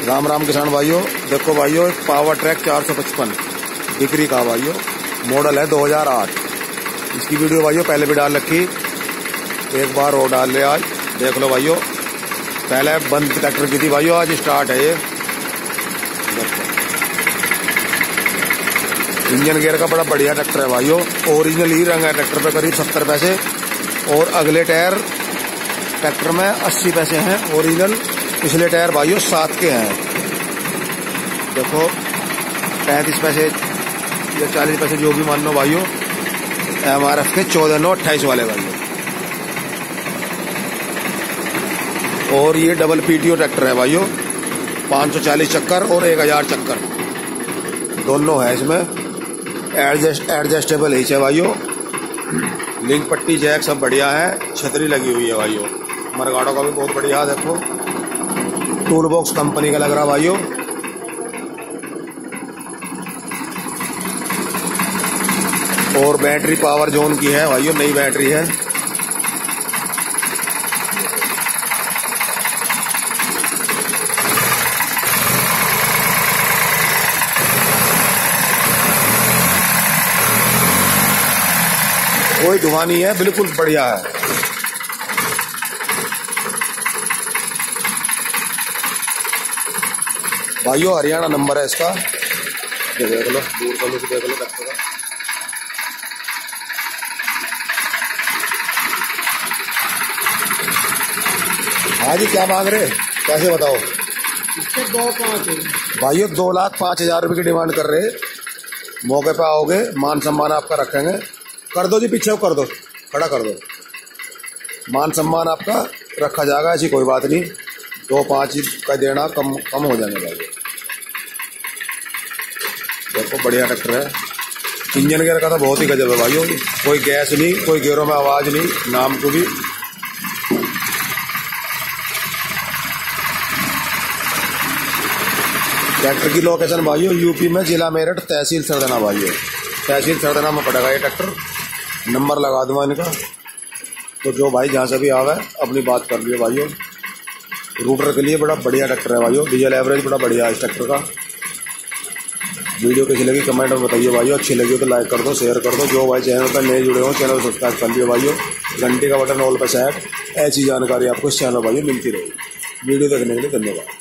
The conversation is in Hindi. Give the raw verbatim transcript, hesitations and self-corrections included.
राम राम किसान भाइयों, देखो भाइयों एक पावर ट्रैक चार सौ पचपन बिक्री का भाइयों, मॉडल है दो हज़ार आठ। इसकी वीडियो भाइयों पहले भी डाल रखी, एक बार और डाल ले आज देख लो भाइयों। पहले बंद ट्रैक्टर की थी भाइयों, आज स्टार्ट है ये। इंजन गियर का बड़ा बढ़िया ट्रैक्टर है भाइयों, ओरिजिनल ही रंग है ट्रैक्टर पे, करीब सत्तर पैसे। और अगले टायर ट्रैक्टर में अस्सी पैसे हैं ओरिजिनल, पिछले टायर भाइयों सात के हैं। देखो पैंतीस पैसे या चालीस पैसे जो भी मान लो भाइयों, एम आर एफ के चौदह नौ अट्ठाईस वाले भाइयों। और ये डबल पीटीओ ट्रैक्टर है भाइयों, पाँच सौ चालीस चक्कर और एक हज़ार चक्कर दोनों है इसमें। एडजस्ट एडजस्टेबल हिच है भाइयों, लिंक पट्टी जैक सब बढ़िया है, छतरी लगी हुई है भाइयों। मरगाड़ों का भी बहुत बढ़िया, देखो टूल बॉक्स कंपनी का लग रहा भाइयों। और बैटरी पावर जोन की है भाइयों, नई बैटरी है। कोई धुआं नहीं है, बिल्कुल बढ़िया है भाइयों। हरियाणा नंबर है इसका, ये देख लो, दूर का लुक देख लो ट्रैक्टर का। हाँ जी, क्या मांग रहे, कैसे बताओ? इसके दो पाँच भाइयों दो लाख पाँच हजार रुपये की डिमांड कर रहे। मौके पे आओगे, मान सम्मान आपका रखेंगे। कर दो जी, पीछे कर दो, खड़ा कर दो, मान सम्मान आपका रखा जाएगा, ऐसी कोई बात नहीं। दो पाँच का देना कम कम हो जाने भाई। देखो बढ़िया ट्रैक्टर है, इंजन गियर का तो बहुत ही गजब है भाइयों, कोई गैस नहीं, कोई गियरों में आवाज नहीं, नाम को भी। ट्रैक्टर की लोकेशन भाइयों यूपी में, जिला मेरठ, तहसील सरदना भाइयों, तहसील सरदना में पड़ेगा ये ट्रैक्टर। नंबर लगा दूंगा इनका, तो जो भाई जहाँ से भी आवे अपनी बात कर लियो भाइयों। रूटर के लिए बड़ा बढ़िया ट्रैक्टर है भाइयों, डीजल एवरेज बड़ा बढ़िया है इस ट्रैक्टर का। वीडियो कैसी लगी कमेंट में बताइए भाइयों, अच्छी लगी हो तो लाइक कर दो, शेयर कर दो। जो भाई चैनल पर नए जुड़े हो चैनल सब्सक्राइब कर लियो भाइयों, घंटे का बटन ऑल पर सेट। ऐसी जानकारी आपको इस चैनल भाइयों मिलती रहेगी। वीडियो देखने के लिए धन्यवाद।